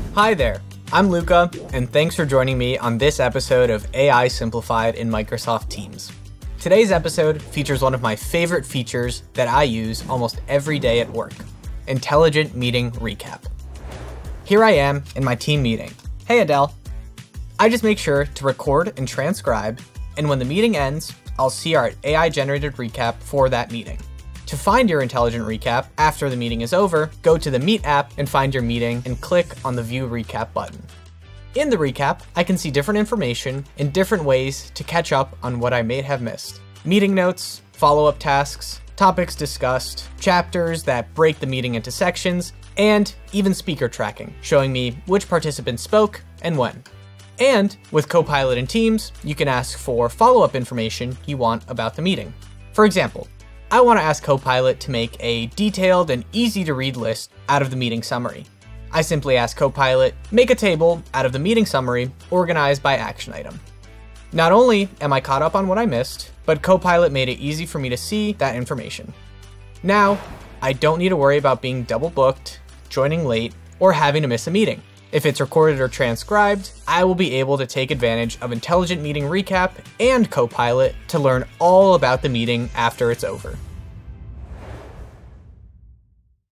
Hi there, I'm Luca, and thanks for joining me on this episode of AI Simplified in Microsoft Teams. Today's episode features one of my favorite features that I use almost every day at work, Intelligent Meeting Recap. Here I am in my team meeting. Hey Adele. I just make sure to record and transcribe, and when the meeting ends, I'll see our AI-generated recap for that meeting. To find your intelligent recap after the meeting is over, go to the Meet app and find your meeting and click on the View Recap button. In the recap, I can see different information and different ways to catch up on what I may have missed. Meeting notes, follow-up tasks, topics discussed, chapters that break the meeting into sections, and even speaker tracking, showing me which participants spoke and when. And with Copilot in Teams, you can ask for follow-up information you want about the meeting. For example, I want to ask Copilot to make a detailed and easy-to-read list out of the meeting summary. I simply ask Copilot, make a table out of the meeting summary organized by action item. Not only am I caught up on what I missed, but Copilot made it easy for me to see that information. Now, I don't need to worry about being double booked, joining late, or having to miss a meeting. If it's recorded or transcribed, I will be able to take advantage of Intelligent Meeting Recap and Copilot to learn all about the meeting after it's over.